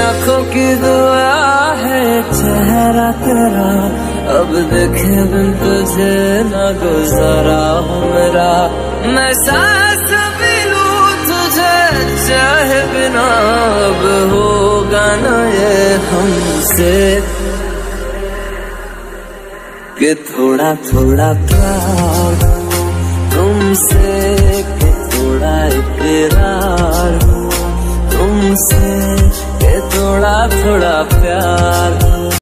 लाखों की दुआ है चेहरा तेरा अब देखे बिन तुझे न गुजारा हो मेरा। मैं सांस भी लूं तुझे चाहे बिना अब होगा न ये हमसे कि थोड़ा थोड़ा प्यार तुमसे, कि थोड़ा इकरार तुमसे, कि थोड़ा थोड़ा प्यार।